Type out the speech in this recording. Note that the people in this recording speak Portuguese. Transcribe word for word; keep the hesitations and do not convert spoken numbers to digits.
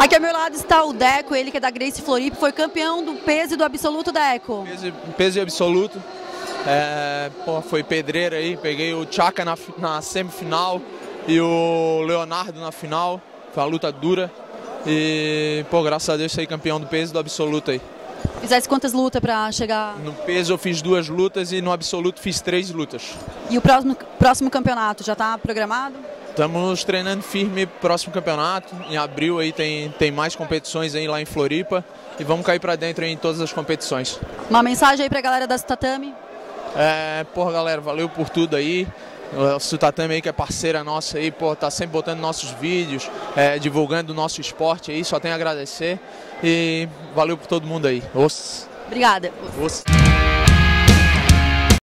Aqui ao meu lado está o Deco, ele que é da Gracie Floripa, foi campeão do peso e do absoluto, Deco. Peso, peso e absoluto, é, pô, foi pedreira aí, peguei o Chaka na, na semifinal e o Leonardo na final, foi uma luta dura e, pô, graças a Deus saí campeão do peso e do absoluto aí. Fizesse quantas lutas para chegar? No peso eu fiz duas lutas e no absoluto fiz três lutas. E o próximo, próximo campeonato já está programado? Estamos treinando firme próximo campeonato. Em abril aí tem, tem mais competições aí lá em Floripa e vamos cair para dentro aí em todas as competições. Uma mensagem aí para a galera da Sutatame? É, porra, galera, valeu por tudo aí. O Sutatame aí que é parceira nossa aí, pô, tá sempre botando nossos vídeos, é, divulgando o nosso esporte aí, só tenho a agradecer e valeu por todo mundo aí. Os. Obrigada. Os.